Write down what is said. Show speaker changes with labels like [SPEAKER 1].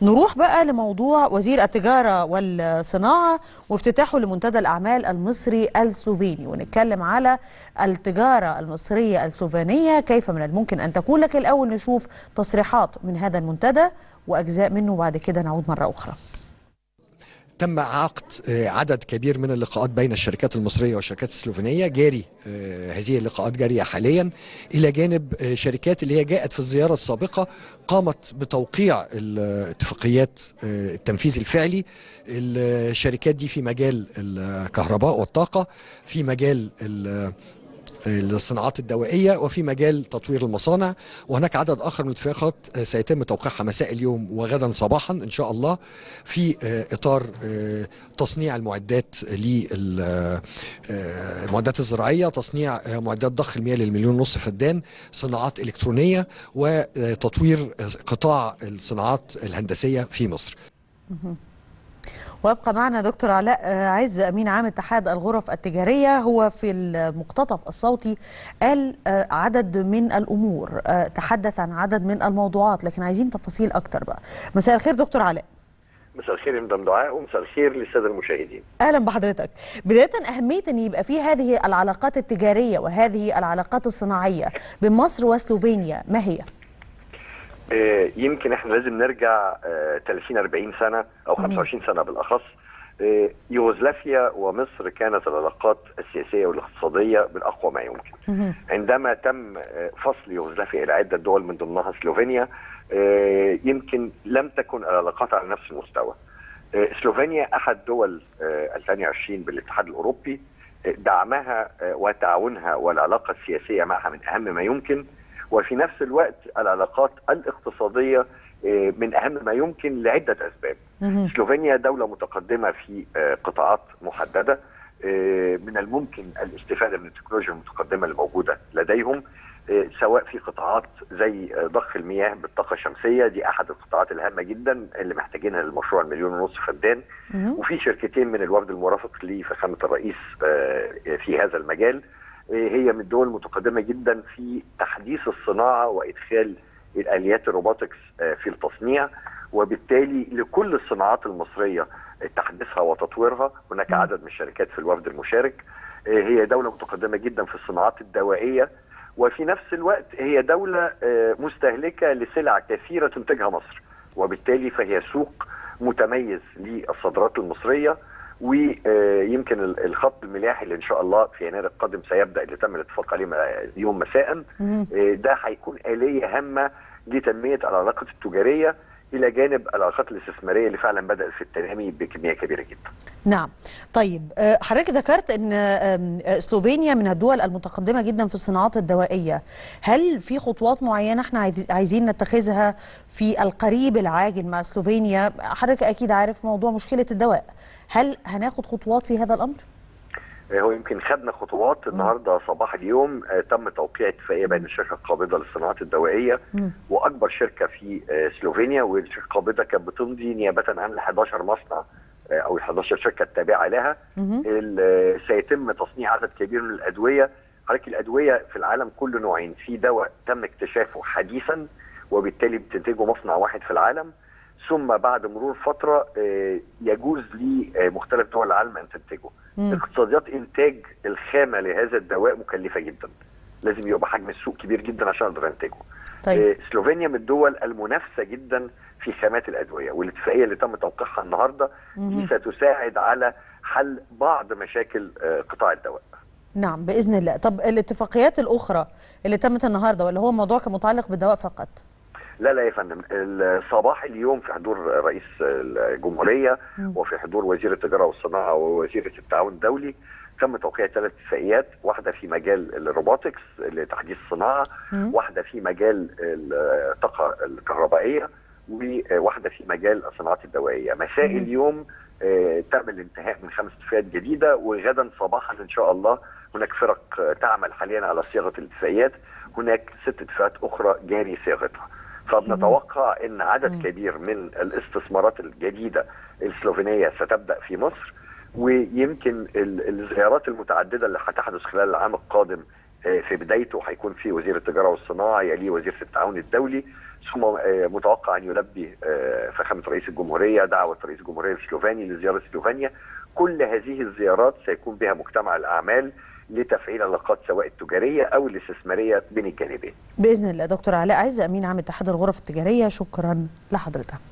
[SPEAKER 1] نروح بقى لموضوع وزير التجارة والصناعة وافتتاحه لمنتدى الأعمال المصري السلوفيني، ونتكلم على التجارة المصرية السلوفينية كيف من الممكن أن تكون. لكن الأول نشوف تصريحات من هذا المنتدى وأجزاء منه، وبعد كده نعود مرة أخرى.
[SPEAKER 2] تم عقد عدد كبير من اللقاءات بين الشركات المصرية والشركات السلوفينية، جاري هذه اللقاءات جارية حاليا، إلى جانب شركات اللي هي جاءت في الزيارة السابقة قامت بتوقيع الاتفاقيات التنفيذ الفعلي. الشركات دي في مجال الكهرباء والطاقة، في مجال الصناعات الدوائية، وفي مجال تطوير المصانع. وهناك عدد آخر من الاتفاقات سيتم توقيعها مساء اليوم وغدا صباحا إن شاء الله، في إطار تصنيع المعدات المعدات الزراعية، تصنيع معدات ضخ المياه للمليون ونص فدان، صناعات إلكترونية، وتطوير قطاع الصناعات الهندسية في مصر.
[SPEAKER 1] ويبقى معنا دكتور علاء عز، أمين عام اتحاد الغرف التجارية. هو في المقتطف الصوتي قال عدد من الأمور، تحدث عن عدد من الموضوعات، لكن عايزين تفاصيل أكتر بقى. مساء الخير دكتور علاء.
[SPEAKER 3] مساء الخير يا مدام دعاء، ومساء الخير للساده المشاهدين.
[SPEAKER 1] اهلا بحضرتك. بدايه، اهميه ان يبقى في هذه العلاقات التجاريه وهذه العلاقات الصناعيه بين مصر وسلوفينيا ما هي؟
[SPEAKER 3] يمكن احنا لازم نرجع 30-40 سنه او 25 سنه بالاخص. يوغوسلافيا ومصر كانت العلاقات السياسيه والاقتصاديه بالاقوى ما يمكن. عندما تم فصل يوغوسلافيا الى عده دول من ضمنها سلوفينيا، يمكن لم تكن العلاقات على نفس المستوى. سلوفينيا احد دول 2020 بالاتحاد الاوروبي، دعمها وتعاونها والعلاقه السياسيه معها من اهم ما يمكن، وفي نفس الوقت العلاقات الاقتصاديه من اهم ما يمكن لعده اسباب. سلوفينيا دوله متقدمه في قطاعات محدده، من الممكن الاستفاده من التكنولوجيا المتقدمه الموجوده لديهم، سواء في قطاعات زي ضخ المياه بالطاقه الشمسيه، دي احد القطاعات الهامه جدا اللي محتاجينها للمشروع المليون ونص فدان. وفي شركتين من الوفد المرافق لفخامه الرئيس في هذا المجال. هي من الدول المتقدمه جدا في تحديث الصناعه وادخال الاليات الروبوتكس في التصنيع، وبالتالي لكل الصناعات المصريه تحديثها وتطويرها هناك عدد من الشركات في الوفد المشارك. هي دوله متقدمه جدا في الصناعات الدوائيه، وفي نفس الوقت هي دوله مستهلكه لسلع كثيره تنتجها مصر، وبالتالي فهي سوق متميز للصادرات المصريه. ويمكن الخط الملاحي اللي ان شاء الله في يناير القادم سيبدا، اللي تم الاتفاق عليه اليوم مساء، ده هيكون آلية هامه لتنميه العلاقات التجاريه الى جانب العلاقات الاستثماريه اللي فعلا بدات في التنامي بكميه كبيره جدا.
[SPEAKER 1] نعم. طيب، حضرتك ذكرت ان سلوفينيا من الدول المتقدمه جدا في الصناعات الدوائيه. هل في خطوات معينه احنا عايزين نتخذها في القريب العاجل مع سلوفينيا؟ حضرتك اكيد عارف موضوع مشكله الدواء، هل هناخد خطوات في هذا الامر؟
[SPEAKER 3] هو يمكن خدنا خطوات. النهارده صباح اليوم تم توقيع اتفاقيه بين الشركه القابضه للصناعات الدوائيه واكبر شركه في سلوفينيا، والشركه القابضه كانت بتمضي نيابه عن 11 مصنع او 11 شركه التابعه لها. سيتم تصنيع عدد كبير من الادويه. حضرتك الادويه في العالم كله نوعين، في دواء تم اكتشافه حديثا وبالتالي بتنتجه مصنع واحد في العالم، ثم بعد مرور فتره يجوز لمختلف دول العالم ان تنتجه. اقتصاديات انتاج الخامه لهذا الدواء مكلفه جدا، لازم يبقى حجم السوق كبير جدا عشان نقدر ننتجه.
[SPEAKER 1] طيب.
[SPEAKER 3] سلوفينيا من الدول المنافسه جدا في خامات الادويه، والاتفاقيه اللي تم توقيعها النهارده دي ستساعد على حل بعض مشاكل قطاع الدواء.
[SPEAKER 1] نعم باذن الله. طب الاتفاقيات الاخرى اللي تمت النهارده، ولا هو الموضوع كان متعلق بالدواء فقط؟
[SPEAKER 3] لا يا فندم، صباح اليوم في حضور رئيس الجمهوريه وفي حضور وزير التجاره والصناعه ووزيره التعاون الدولي تم توقيع 3 اتفاقيات، واحده في مجال الروبوتكس لتحديث الصناعه، واحده في مجال الطاقه الكهربائيه، وواحده في مجال الصناعات الدوائيه. مساء اليوم تم الانتهاء من 5 اتفاقيات جديده، وغدا صباحا ان شاء الله هناك فرق تعمل حاليا على صياغه الاتفاقيات. هناك 6 اتفاقيات اخرى جاري صياغتها. فبنتوقع ان عدد كبير من الاستثمارات الجديده السلوفينيه ستبدا في مصر، ويمكن الزيارات المتعدده اللي هتحدث خلال العام القادم في بدايته هيكون في وزير التجاره والصناعه، يليه وزير التعاون الدولي، ثم متوقع ان يلبي فخامه رئيس الجمهوريه دعوه رئيس الجمهوريه السلوفاني لزياره سلوفينيا. كل هذه الزيارات سيكون بها مجتمع الاعمال لتفعيل العلاقات سواء التجاريه او الاستثماريه بين الجانبين.
[SPEAKER 1] باذن الله. دكتور علاء عز، امين عام اتحاد الغرف التجاريه، شكرا لحضرتك.